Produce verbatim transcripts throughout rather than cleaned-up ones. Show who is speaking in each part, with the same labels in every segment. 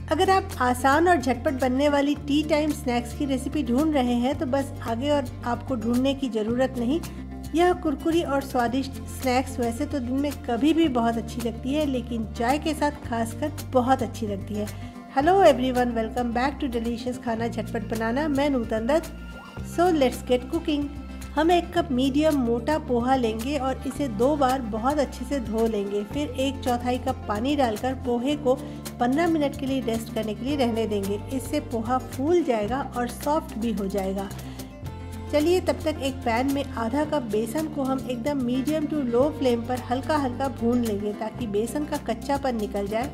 Speaker 1: अगर आप आसान और झटपट बनने वाली टी टाइम स्नैक्स की रेसिपी ढूंढ रहे हैं तो बस आगे और आपको ढूंढने की ज़रूरत नहीं। यह कुरकुरी और स्वादिष्ट स्नैक्स वैसे तो दिन में कभी भी बहुत अच्छी लगती है, लेकिन चाय के साथ खासकर बहुत अच्छी लगती है। Hello everyone, welcome back to delicious खाना झटपट बनाना। मैं Nutan Dutt. So let's get cooking. हम एक कप मीडियम मोटा पोहा लेंगे और इसे दो बार बहुत अच्छे से धो लेंगे। फिर एक चौथाई कप पानी डालकर पोहे को पंद्रह मिनट के लिए रेस्ट करने के लिए रहने देंगे। इससे पोहा फूल जाएगा और सॉफ्ट भी हो जाएगा। चलिए तब तक एक पैन में आधा कप बेसन को हम एकदम मीडियम टू लो फ्लेम पर हल्का हल्का भून लेंगे ताकि बेसन का कच्चापन निकल जाए।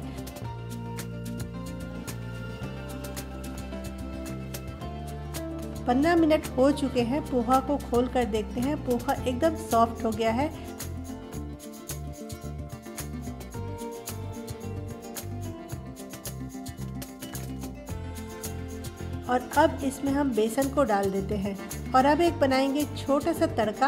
Speaker 1: पंद्रह मिनट हो चुके हैं। पोहा को खोल कर देखते हैं। पोहा एकदम सॉफ्ट हो गया है। और अब इसमें हम बेसन को डाल देते हैं और अब एक बनाएंगे छोटा सा तड़का।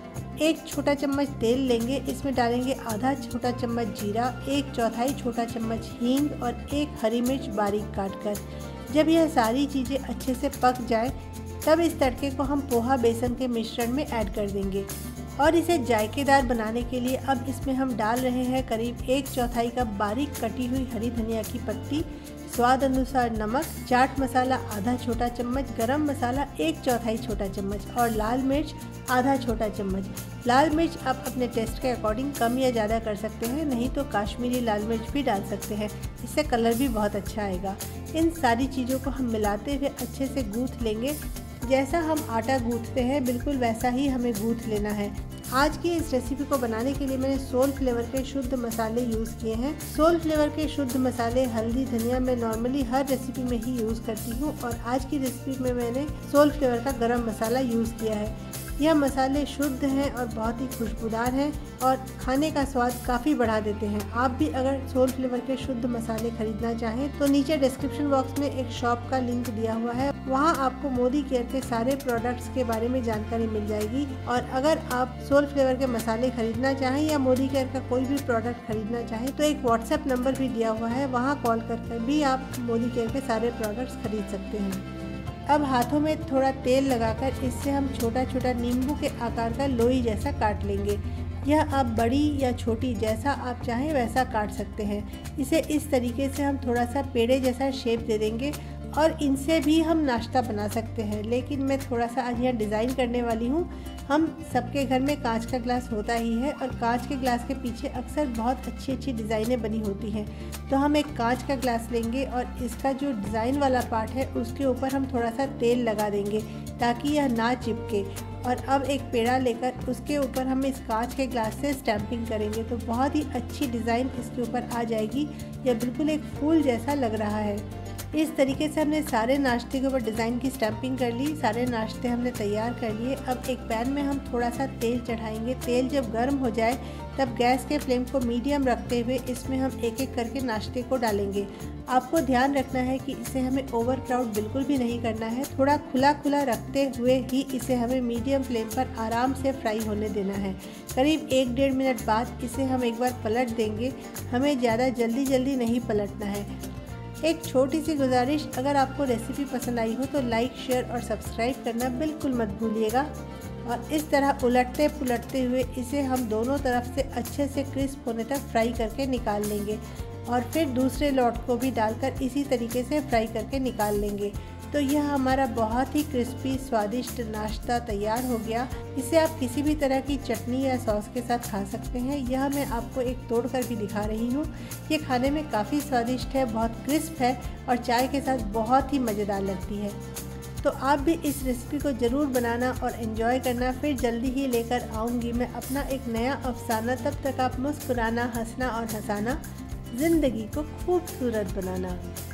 Speaker 1: एक छोटा चम्मच तेल लेंगे, इसमें डालेंगे आधा छोटा चम्मच जीरा, एक चौथाई छोटा चम्मच हींग और एक हरी मिर्च बारीक काटकर। जब यह सारी चीज़ें अच्छे से पक जाए तब इस तड़के को हम पोहा बेसन के मिश्रण में ऐड कर देंगे और इसे जायकेदार बनाने के लिए अब इसमें हम डाल रहे हैं करीब एक चौथाई कप बारीक कटी हुई हरी धनिया की पत्ती, स्वाद अनुसार नमक, चाट मसाला आधा छोटा चम्मच, गरम मसाला एक चौथाई छोटा चम्मच और लाल मिर्च आधा छोटा चम्मच। लाल मिर्च आप अपने टेस्ट के अकॉर्डिंग कम या ज़्यादा कर सकते हैं, नहीं तो काश्मीरी लाल मिर्च भी डाल सकते हैं, इससे कलर भी बहुत अच्छा आएगा। इन सारी चीज़ों को हम मिलाते हुए अच्छे से गूँथ लेंगे। जैसा हम आटा गूँथते हैं बिल्कुल वैसा ही हमें गूँथ लेना है। आज की इस रेसिपी को बनाने के लिए मैंने सोल फ्लेवर के शुद्ध मसाले यूज़ किए हैं। सोल फ्लेवर के शुद्ध मसाले हल्दी धनिया मैं नॉर्मली हर रेसिपी में ही यूज़ करती हूँ और आज की रेसिपी में मैंने सोल फ्लेवर का गरम मसाला यूज़ किया है। यह मसाले शुद्ध हैं और बहुत ही खुशबूदार हैं और खाने का स्वाद काफ़ी बढ़ा देते हैं। आप भी अगर सोल फ्लेवर के शुद्ध मसाले खरीदना चाहें तो नीचे डिस्क्रिप्शन बॉक्स में एक शॉप का लिंक दिया हुआ है, वहां आपको मोदी केयर के सारे प्रोडक्ट्स के बारे में जानकारी मिल जाएगी। और अगर आप सोल फ्लेवर के मसाले खरीदना चाहें या मोदी केयर का कोई भी प्रोडक्ट खरीदना चाहें तो एक व्हाट्सएप नंबर भी दिया हुआ है, वहाँ कॉल करके भी आप मोदी केयर के सारे प्रोडक्ट्स खरीद सकते हैं। अब हाथों में थोड़ा तेल लगाकर इससे हम छोटा छोटा नींबू के आकार का लोई जैसा काट लेंगे। यह आप बड़ी या छोटी जैसा आप चाहें वैसा काट सकते हैं। इसे इस तरीके से हम थोड़ा सा पेड़े जैसा शेप दे देंगे और इनसे भी हम नाश्ता बना सकते हैं, लेकिन मैं थोड़ा सा आज यहाँ डिज़ाइन करने वाली हूँ। हम सबके घर में कांच का ग्लास होता ही है और कांच के ग्लास के पीछे अक्सर बहुत अच्छी अच्छी डिज़ाइनें बनी होती हैं। तो हम एक कांच का ग्लास लेंगे और इसका जो डिज़ाइन वाला पार्ट है उसके ऊपर हम थोड़ा सा तेल लगा देंगे ताकि यह ना चिपके। और अब एक पेड़ा लेकर उसके ऊपर हम इस कांच के ग्लास से स्टैम्पिंग करेंगे तो बहुत ही अच्छी डिज़ाइन इसके ऊपर आ जाएगी। यह बिल्कुल एक फूल जैसा लग रहा है। इस तरीके से हमने सारे नाश्ते के ऊपर डिज़ाइन की स्टैम्पिंग कर ली। सारे नाश्ते हमने तैयार कर लिए। अब एक पैन में हम थोड़ा सा तेल चढ़ाएंगे। तेल जब गर्म हो जाए तब गैस के फ्लेम को मीडियम रखते हुए इसमें हम एक एक करके नाश्ते को डालेंगे। आपको ध्यान रखना है कि इसे हमें ओवर क्राउड बिल्कुल भी नहीं करना है। थोड़ा खुला खुला रखते हुए ही इसे हमें मीडियम फ्लेम पर आराम से फ्राई होने देना है। करीब एक डेढ़ मिनट बाद इसे हम एक बार पलट देंगे। हमें ज़्यादा जल्दी जल्दी नहीं पलटना है। एक छोटी सी गुजारिश, अगर आपको रेसिपी पसंद आई हो तो लाइक शेयर और सब्सक्राइब करना बिल्कुल मत भूलिएगा। और इस तरह उलटते पुलटते हुए इसे हम दोनों तरफ से अच्छे से क्रिस्प होने तक फ्राई करके निकाल लेंगे और फिर दूसरे लॉट को भी डालकर इसी तरीके से फ्राई करके निकाल लेंगे। तो यह हमारा बहुत ही क्रिस्पी स्वादिष्ट नाश्ता तैयार हो गया। इसे आप किसी भी तरह की चटनी या सॉस के साथ खा सकते हैं। यह मैं आपको एक तोड़ कर भी दिखा रही हूँ। ये खाने में काफ़ी स्वादिष्ट है, बहुत क्रिस्प है और चाय के साथ बहुत ही मज़ेदार लगती है। तो आप भी इस रेसिपी को ज़रूर बनाना और एंजॉय करना। फिर जल्दी ही लेकर आऊँगी मैं अपना एक नया अफसाना। तब तक आप मुस्कुराना, हंसना और हंसाना, ज़िंदगी को खूबसूरत बनाना।